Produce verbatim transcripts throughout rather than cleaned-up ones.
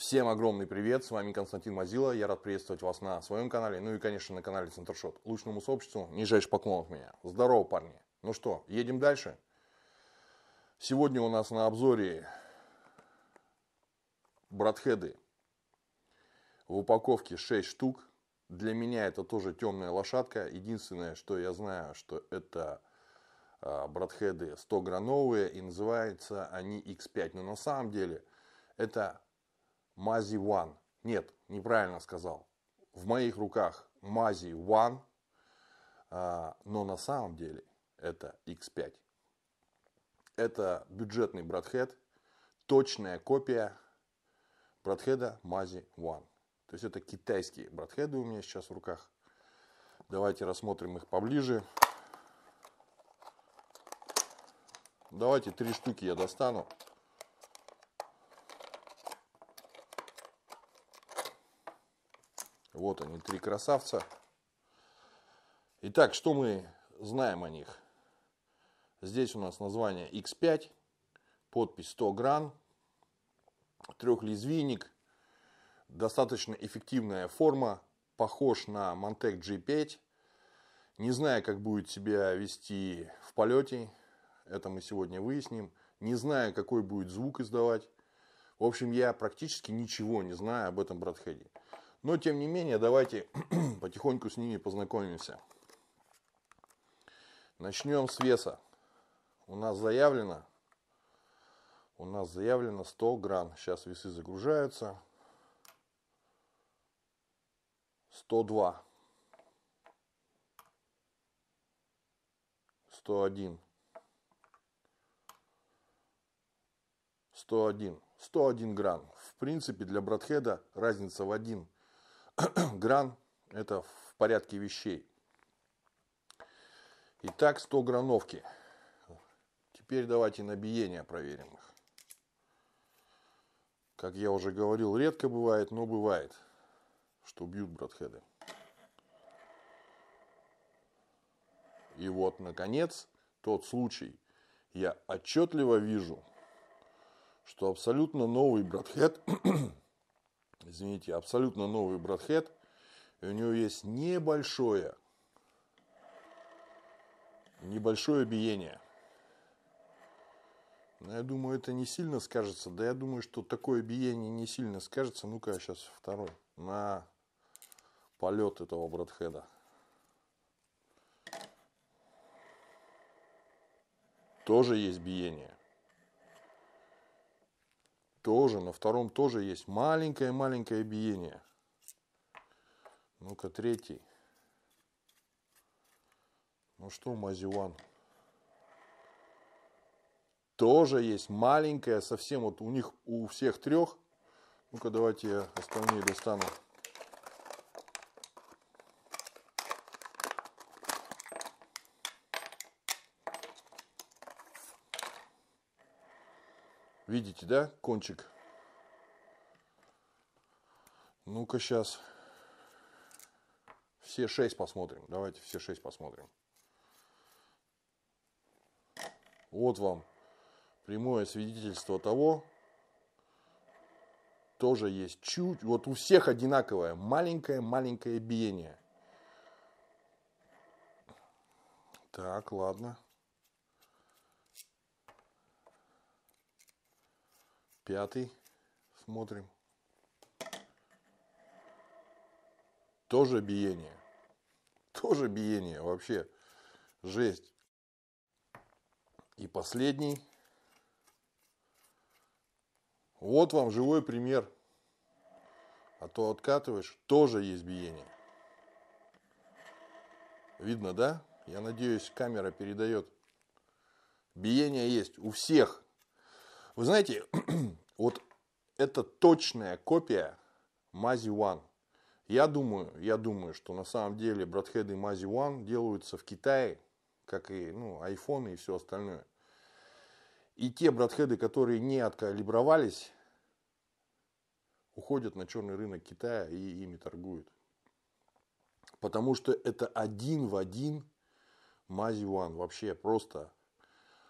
Всем огромный привет, с вами Константин Мазила, я рад приветствовать вас на своем канале, ну и конечно на канале Центршот. Лучному сообществу нижайший поклон от меня. Здорово, парни. Ну что, едем дальше. Сегодня у нас на обзоре братхеды в упаковке шесть штук. Для меня это тоже темная лошадка. Единственное, что я знаю, что это братхеды сто грановые и называются они икс пять. Но на самом деле это Мази One. Нет, неправильно сказал. В моих руках Мази One, но на самом деле это икс пять. Это бюджетный братхед, точная копия братхеда Мази One. То есть это китайские братхеды у меня сейчас в руках. Давайте рассмотрим их поближе. Давайте три штуки я достану. Вот они, три красавца. Итак, что мы знаем о них? Здесь у нас название икс пять, подпись сто гран, трехлезвийник, достаточно эффективная форма, похож на Montec джи пять. Не знаю, как будет себя вести в полете, это мы сегодня выясним. Не знаю, какой будет звук издавать. В общем, я практически ничего не знаю об этом братхеде. Но, тем не менее, давайте потихоньку с ними познакомимся. Начнем с веса. У нас заявлено, у нас заявлено сто гран. Сейчас весы загружаются. сто два. сто один. сто один. сто один гран. В принципе, для братхеда разница в один гран, это в порядке вещей. Итак, сто грановки. Теперь давайте на биение проверим их. Как я уже говорил, редко бывает, но бывает, что бьют братхеды. И вот, наконец, тот случай. Я отчетливо вижу, что абсолютно новый братхед, извините, абсолютно новый братхед, и у него есть небольшое, небольшое биение. Но я думаю, это не сильно скажется. Да я думаю, что такое биение не сильно скажется. Ну-ка, сейчас второй. На полет этого братхеда. Тоже есть биение. Тоже, на втором тоже есть маленькое-маленькое биение. Ну-ка, третий. Ну что, Мази One? Тоже есть маленькое, совсем вот у них, у всех трех. Ну-ка, давайте я остальные достану. Видите, да, кончик? Ну-ка, сейчас все шесть посмотрим. Давайте все шесть посмотрим. Вот вам прямое свидетельство того, тоже есть чуть, вот у всех одинаковое, маленькое-маленькое биение. Так, ладно. Пятый смотрим. Тоже биение. Тоже биение. Вообще жесть. И последний. Вот вам живой пример. А то откатываешь. Тоже есть биение. Видно, да? Я надеюсь, камера передает. Биение есть у всех. Вы знаете, вот это точная копия Мази One. Я думаю, я думаю, что на самом деле братхеды Мази One делаются в Китае, как и ну, айфоны и все остальное. И те братхеды, которые не откалибровались, уходят на черный рынок Китая и ими торгуют. Потому что это один в один Мази One. Вообще просто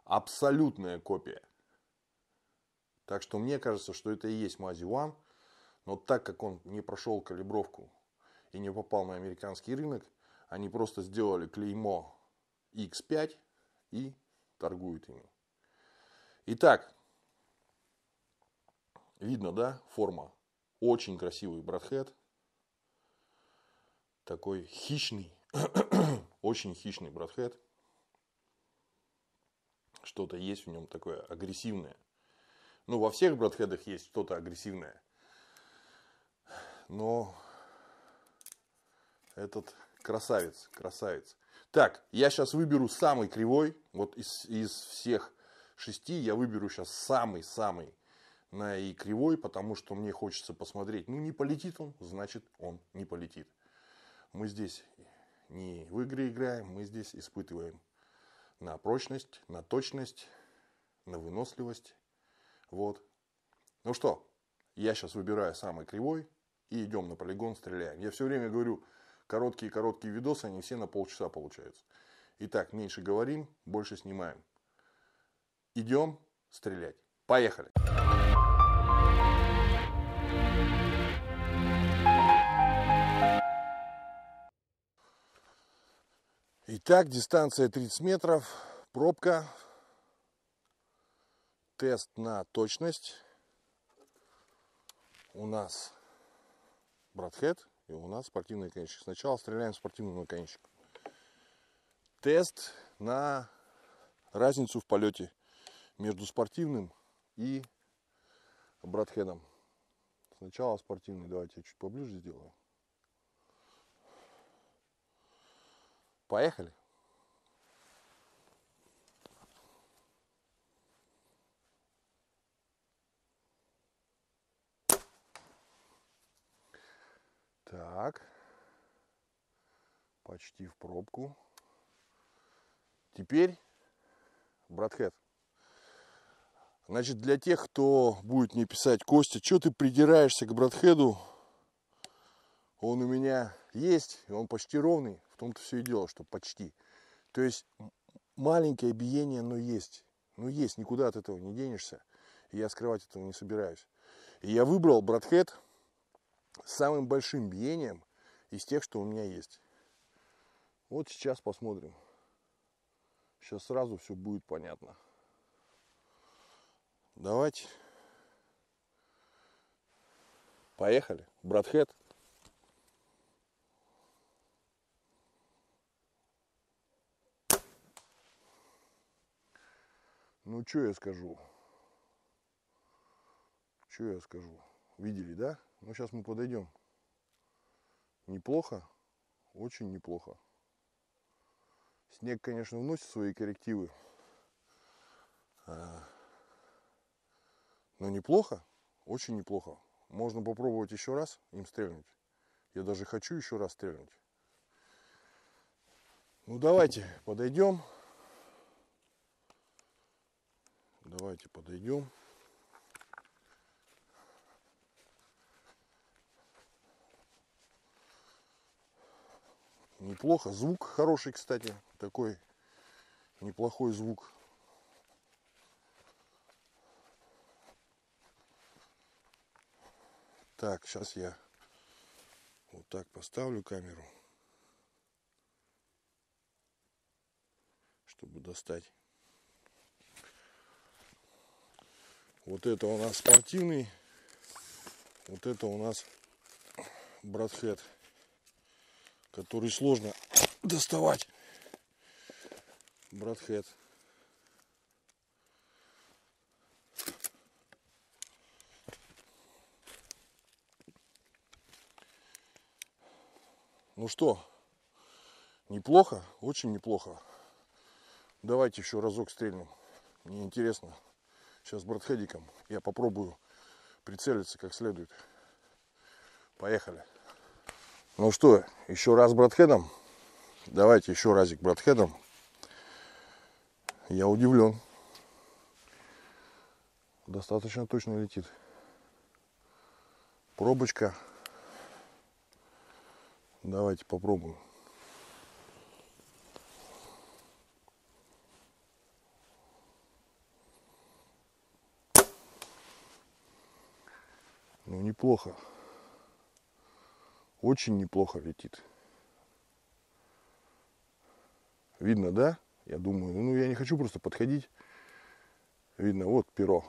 абсолютная копия. Так что мне кажется, что это и есть Мази One. Но так как он не прошел калибровку и не попал на американский рынок, они просто сделали клеймо икс пять и торгуют ими. Итак, видно, да, форма. Очень красивый братхед. Такой хищный, очень хищный братхед. Что-то есть в нем такое агрессивное. Ну, во всех братхедах есть что-то агрессивное. Но этот красавец, красавец. Так, я сейчас выберу самый кривой. Вот из, из всех шести я выберу сейчас самый-самый на и кривой, потому что мне хочется посмотреть. Ну, не полетит он, значит, он не полетит. Мы здесь не в игры играем, мы здесь испытываем на прочность, на точность, на выносливость. Вот. Ну что, я сейчас выбираю самый кривой и идем на полигон, стреляем. Я все время говорю, короткие-короткие видосы, они все на полчаса получаются. Итак, меньше говорим, больше снимаем. Идем стрелять. Поехали! Итак, дистанция тридцать метров, пробка, тест на точность. У нас братхед и у нас спортивный наконечник. Сначала стреляем спортивным наконечником. Тест на разницу в полете между спортивным и братхедом. Сначала спортивный, давайте я чуть поближе сделаю. Поехали. Так. Почти в пробку. Теперь братхед. Значит, для тех, кто будет мне писать: Костя, что ты придираешься к братхеду? Он у меня есть, и он почти ровный. В том-то все и дело, что почти. То есть маленькое биение, но есть. Ну есть, никуда от этого не денешься. И я скрывать этого не собираюсь. И я выбрал братхед с самым большим биением из тех, что у меня есть. Вот сейчас посмотрим. Сейчас сразу все будет понятно. Давайте. Поехали. Братхед. Ну, что я скажу? Что я скажу? Видели, да? Ну, сейчас мы подойдем. Неплохо. Очень неплохо. Снег, конечно, вносит свои коррективы. Но неплохо. Очень неплохо. Можно попробовать еще раз им стрельнуть. Я даже хочу еще раз стрельнуть. Ну, давайте подойдем. Давайте подойдем. Неплохо. Звук хороший, кстати. Такой неплохой звук. Так, сейчас я вот так поставлю камеру, чтобы достать. Вот это у нас спортивный. Вот это у нас братхед, который сложно доставать. Братхед. Ну что, неплохо, очень неплохо. Давайте еще разок стрельнем. Мне интересно. Сейчас братхедиком я попробую прицелиться как следует. Поехали. Ну что, еще раз братхедом. Давайте еще разик братхедом. Я удивлен. Достаточно точно летит. Пробочка. Давайте попробуем. Ну, неплохо. Очень неплохо летит. Видно, да? Я думаю, ну я не хочу просто подходить. Видно, вот перо.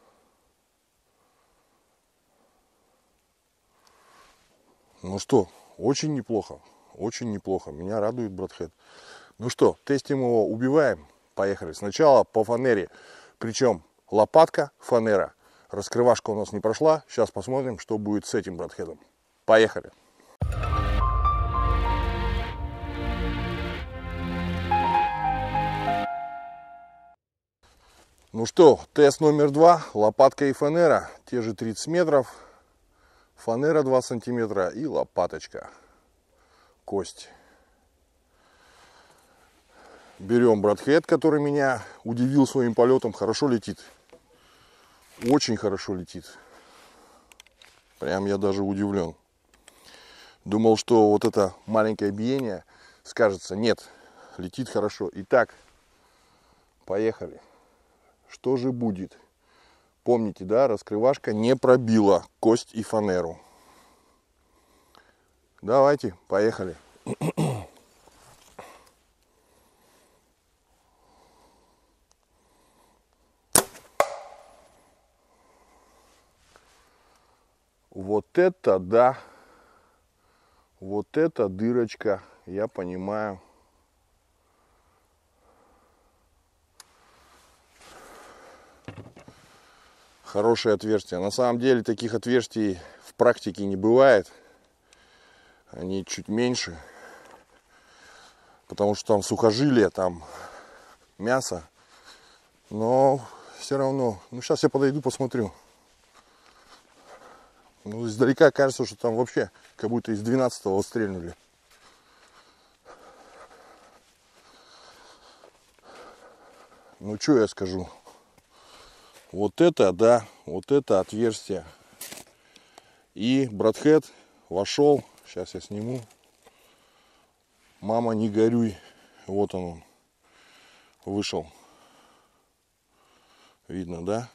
Ну что, очень неплохо. Очень неплохо. Меня радует Брэдхед. Ну что, тестим его, убиваем. Поехали. Сначала по фанере. Причем лопатка, фанера. Раскрывашка у нас не прошла. Сейчас посмотрим, что будет с этим Брэдхедом. Поехали. Ну что, тест номер два. Лопатка и фанера. Те же тридцать метров. Фанера два сантиметра и лопаточка. Кость. Берем Брэдхед, который меня удивил своим полетом. Хорошо летит. Очень хорошо летит. Прям я даже удивлен. Думал, что вот это маленькое биение скажется. Нет, летит хорошо. Итак, поехали. Что же будет? Помните, да, раскрывашка не пробила кость и фанеру. Давайте, поехали. Вот это да, вот это дырочка, я понимаю. Хорошее отверстие. На самом деле таких отверстий в практике не бывает. Они чуть меньше, потому что там сухожилие, там мясо. Но все равно, ну сейчас я подойду, посмотрю. Ну, издалека кажется, что там вообще как будто из двенадцатого стрельнули. Ну, что я скажу? Вот это, да, вот это отверстие. И Брэдхед вошел. Сейчас я сниму. Мама, не горюй. Вот он, он вышел. Видно, да?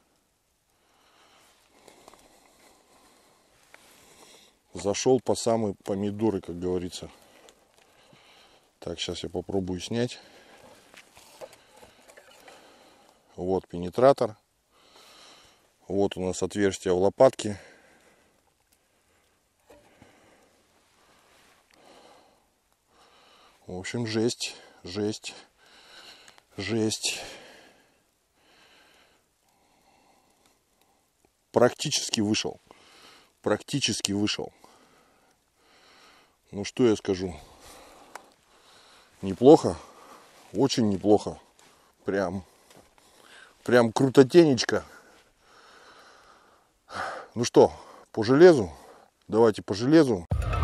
Зашел по самые помидоры, как говорится. Так, сейчас я попробую снять. Вот пенетратор. Вот у нас отверстие в лопатке. В общем, жесть, жесть, жесть. Практически вышел. Практически вышел. Ну что я скажу? Неплохо. Очень неплохо. Прям, прям крутотенечко. Ну что, по железу? Давайте по железу.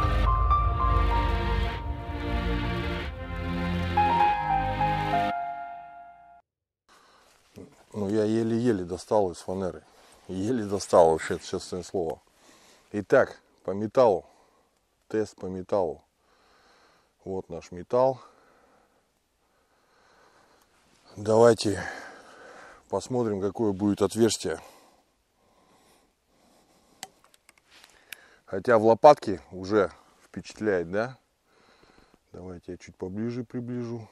Ну, я еле-еле достал из фанеры. Еле достал вообще, честное слово. Итак, по металлу. Тест по металлу. Вот наш металл. Давайте посмотрим, какое будет отверстие. Хотя в лопатке уже впечатляет, да? Давайте я чуть поближе приближу.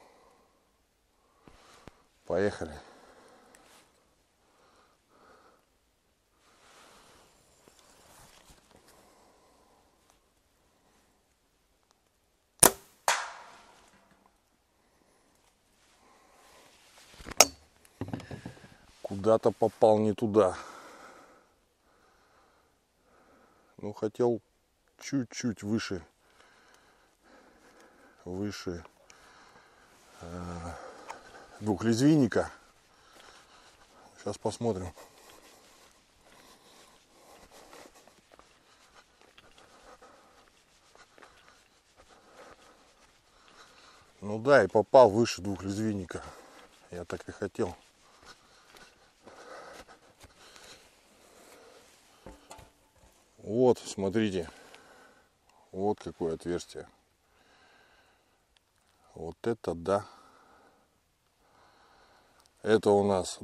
Поехали. Куда-то попал не туда. Ну, хотел чуть-чуть выше. Выше э, двухлезвийника. Сейчас посмотрим. Ну да, и попал выше двухлезвийника. Я так и хотел. Вот, смотрите. Вот какое отверстие. Вот это да. Это у нас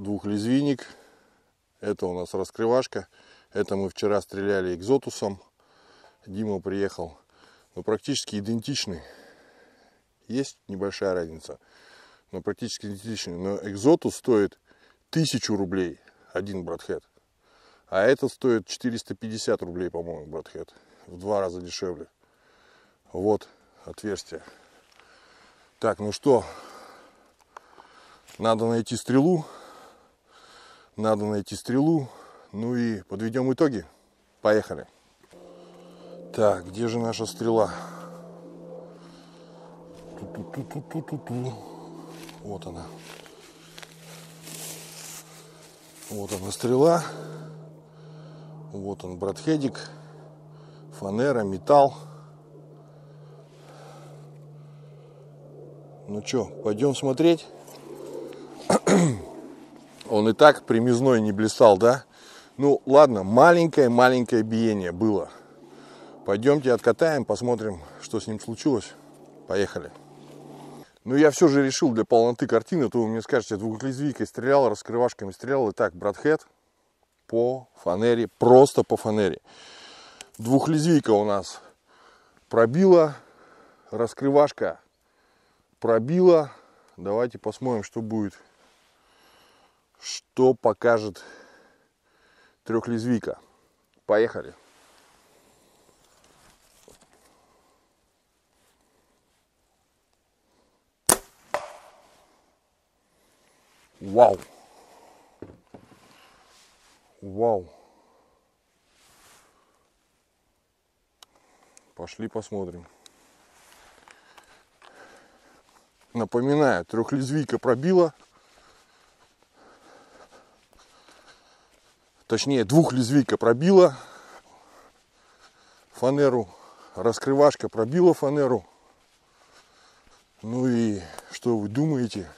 двухлезвийник. Это у нас раскрывашка. Это мы вчера стреляли экзотусом. Дима приехал. Ну, практически идентичный. Есть небольшая разница, но практически идентичный. Но Экзотус стоит тысячу рублей один братхед. А этот стоит четыреста пятьдесят рублей, по-моему, братхед. В два раза дешевле. Вот отверстие. Так, ну что, надо найти стрелу. Надо найти стрелу. Ну и подведем итоги. Поехали. Так, где же наша стрела? Ту-ту-ту-ту-ту-ту. Вот она. Вот она стрела. Вот он братхедик. Фанера, металл. Ну что, пойдем смотреть. Он и так примизной не блистал, да? Ну ладно, маленькое-маленькое биение было. Пойдемте откатаем, посмотрим, что с ним случилось. Поехали. Ну я все же решил для полноты картины, то вы мне скажете, двухлезвийкой стрелял, раскрывашками стрелял. Итак, братхед по фанере, просто по фанере. Двухлезвийка у нас пробила, раскрывашка пробила. Давайте посмотрим, что будет, что покажет трехлезвийка. Поехали. Вау. Вау. Пошли посмотрим. Напоминаю, трехлезвийка пробила. Точнее, двухлезвийка пробила фанеру. Раскрывашка пробила фанеру. Ну и что вы думаете?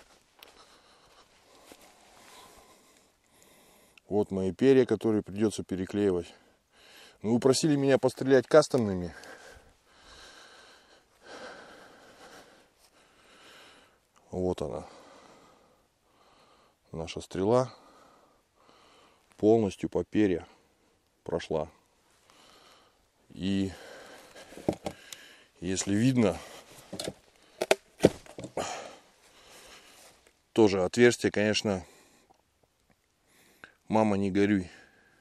Вот мои перья, которые придется переклеивать. Ну, вы просили меня пострелять кастомными. Вот она. Наша стрела полностью по перья прошла. И если видно, тоже отверстие, конечно, мама, не горюй.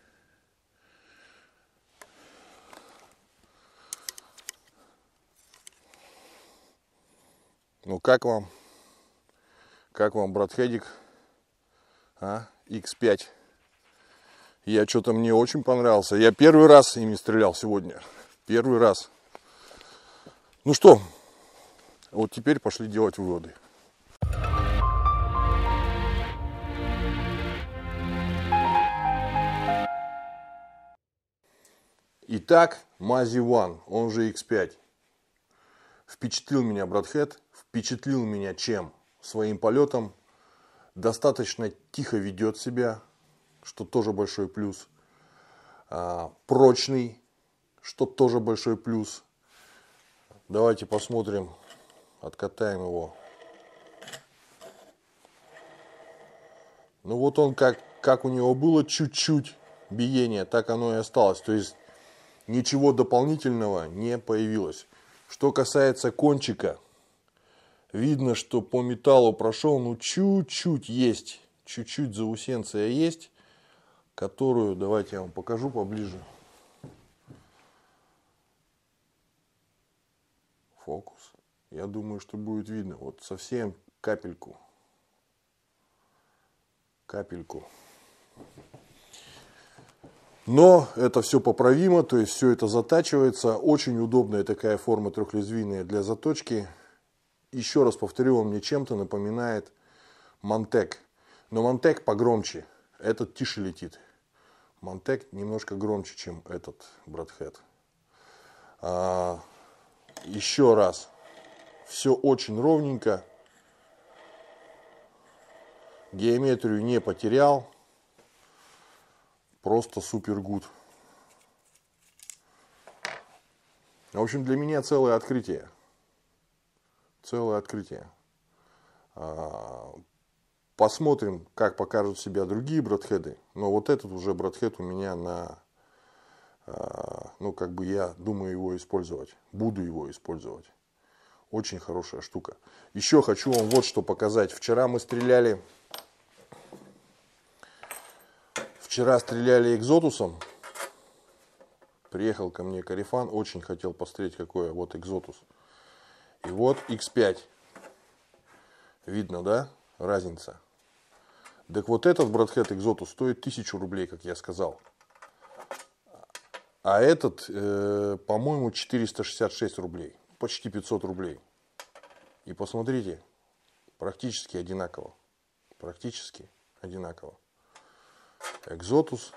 Ну как вам? Как вам братхедик? А? икс пять. Я что-то мне очень понравился. Я первый раз ими стрелял сегодня. Первый раз. Ну что, вот теперь пошли делать выводы. Итак, Мази One, он же икс пять. Впечатлил меня братхед. Впечатлил меня чем? Своим полетом. Достаточно тихо ведет себя, что тоже большой плюс. А, прочный, что тоже большой плюс. Давайте посмотрим, откатаем его. Ну вот он, как, как у него было чуть-чуть биение, так оно и осталось. То есть ничего дополнительного не появилось. Что касается кончика, видно, что по металлу прошел, ну чуть-чуть есть, чуть-чуть заусенция есть, которую, давайте я вам покажу поближе. Фокус. Я думаю, что будет видно. Вот совсем капельку. Капельку. Но это все поправимо, то есть все это затачивается. Очень удобная такая форма трехлезвийная для заточки. Еще раз повторю, он мне чем-то напоминает Монтек. Но Монтек погромче. Этот тише летит. Монтек немножко громче, чем этот братхед. А, еще раз. Все очень ровненько. Геометрию не потерял. Просто супер гуд. В общем, для меня целое открытие. Целое открытие. Посмотрим, как покажут себя другие братхеды. Но вот этот уже братхед у меня на, ну, как бы я думаю его использовать. Буду его использовать. Очень хорошая штука. Еще хочу вам вот что показать. Вчера мы стреляли... Вчера стреляли экзотусом. Приехал ко мне Карифан. Очень хотел посмотреть, какой вот экзотус. И вот икс пять. Видно, да? Разница. Так вот этот Брэдхед экзотус стоит тысячу рублей, как я сказал. А этот, э, по-моему, четыреста шестьдесят шесть рублей. Почти пятьсот рублей. И посмотрите, практически одинаково. Практически одинаково. Экзотус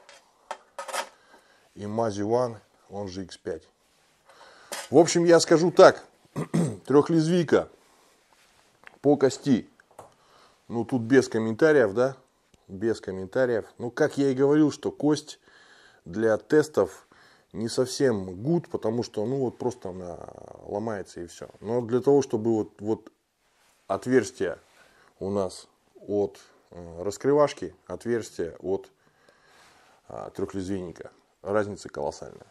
и Мази One, он же икс пять. В общем, я скажу так. Трехлезвийка по кости. Ну, тут без комментариев, да? Без комментариев. Ну, как я и говорил, что кость для тестов не совсем good, потому что, ну, вот просто она ломается и все. Но для того, чтобы вот, вот отверстие у нас от э, раскрывашки, отверстие от э, трехлезвийника, разница колоссальная.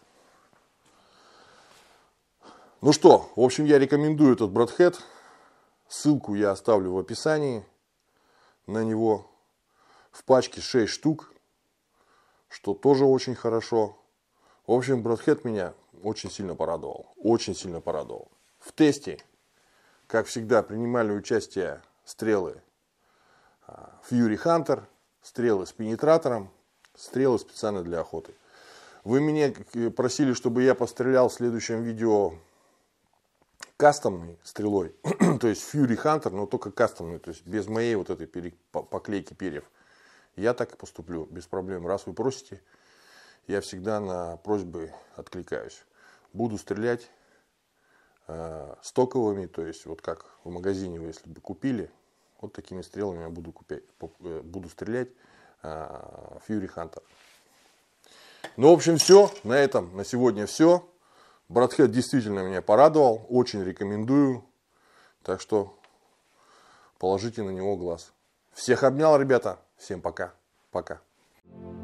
Ну что, в общем, я рекомендую этот Брэдхед. Ссылку я оставлю в описании на него. В пачке шесть штук, что тоже очень хорошо. В общем, Брэдхед меня очень сильно порадовал. Очень сильно порадовал. В тесте, как всегда, принимали участие стрелы Fury Hunter, стрелы с пенетратором, стрелы специально для охоты. Вы меня просили, чтобы я пострелял в следующем видео кастомной стрелой. То есть Fury Hunter, но только кастомной, то есть без моей вот этой поклейки перьев. Я так и поступлю, без проблем. Раз вы просите, я всегда на просьбы откликаюсь. Буду стрелять э, стоковыми, то есть вот как в магазине вы, если бы купили, вот такими стрелами я буду, купить, буду стрелять э, Fury Hunter. Ну, в общем, все. На этом на сегодня все. Брэдхед действительно меня порадовал. Очень рекомендую. Так что положите на него глаз. Всех обнял, ребята. Всем пока. Пока.